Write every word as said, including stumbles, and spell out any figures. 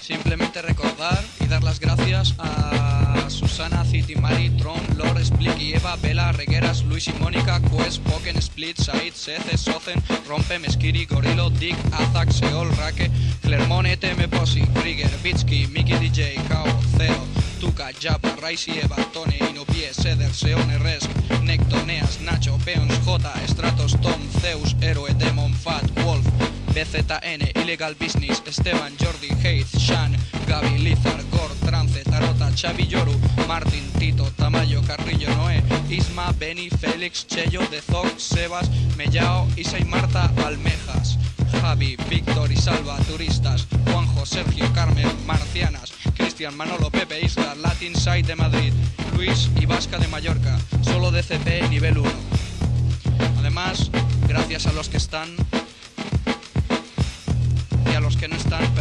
Simplemente recordar y dar las gracias a Susana, City, Mari, Tron, Lore, Splicky, Eva, Bella, Regueras, Luis y Mónica, Quest, Poken, Split, Said, Sece, Sozen, Rompe, Meskiri, Gorilo, Dick, Azak, Seol, Rake, Clermont, E T M, Posi, Krieger, Bitsky, Mickey D J, Kao, Zero, Tuca, Japa, Raisi, Eva, Tone, Inopie, Seder, Seone, Resk, Necto, Neas, Nacho, Peons, J, Stratos, Tom, Zeus, Héroe, Demon, Fat, Wolf, B Z N, Illegal Business, Esteban, Jordi, Heith, Shan, Gaby, Lizard, Gord, Trance, Tarota, Xavi, Yoru, Martin, Tito, Tamayo, Carrillo, Noé, Isma, Beni, Félix, Cheyo, Dezok, Sebas, Mellao, Isa y Marta, Almejas, Javi, Víctor y Salva, Turistas, Juanjo, Sergio, Carmen, Marcianas, Cristian, Manolo, Pepe, Isla, Latin Side de Madrid, Luis y Vasca de Mallorca, solo D C P nivel uno. Además, gracias a los que están y a los que no están,